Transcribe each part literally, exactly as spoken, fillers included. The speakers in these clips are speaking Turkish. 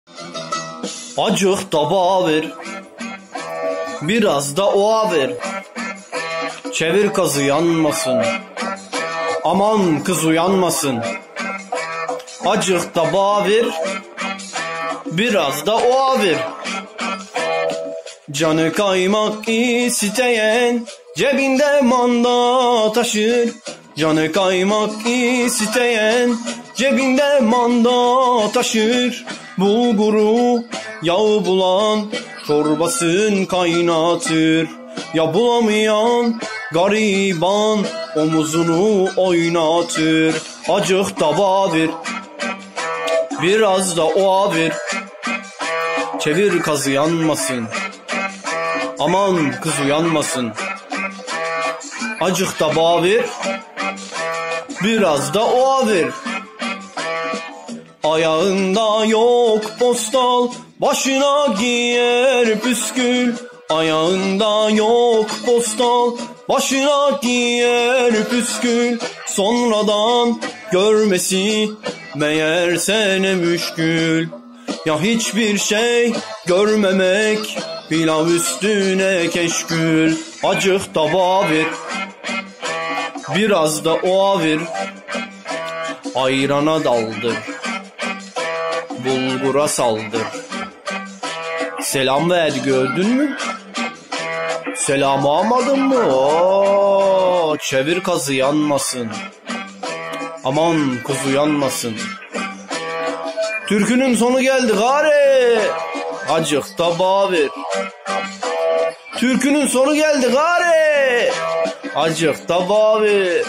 Acık tabağa ver, biraz da oğa ver. Çevir kazı yanmasın, aman kız uyanmasın. Acık tabağa ver, biraz da oğa ver. Canı kaymak isteyen cebinde manda taşır. Canı kaymak isteyen cebinde manda taşır. Bulguru yağı bulan çorbasın kaynatır. Ya bulamayan gariban omuzunu oynatır. Acık tabağa ver, biraz da oğa ver. Çevir kazı yanmasın, aman kız uyanmasın. Acık tabağa ver, biraz da oğa ver. Ayağında yok postal, başına giyer püskül. Ayağında yok postal, başına giyer püskül. Sonradan görmesi meğerse ne müşkül. Ya hiçbir şey görmemek, pilav üstüne keşkül. Acık tabağa ver, biraz da oğa ver. Ayrana daldır, bulgura saldır. Selam verdi, gördün mü? Selamı almadın mı? Oo, çevir kazı yanmasın, aman kız uyanmasın. Türkünün sonu geldi gari, acık tabağa ver. Türkünün sonu geldi gari, acık tabağa ver.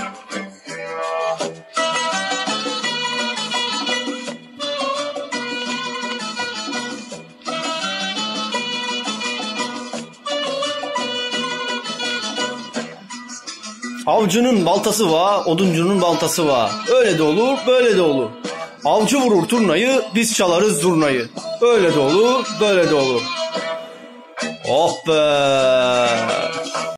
Avcının baltası var, oduncunun baltası var. Öyle de olur, böyle de olur. Avcı vurur turnayı, biz çalarız zurnayı. Öyle de olur, böyle de olur. Oh be!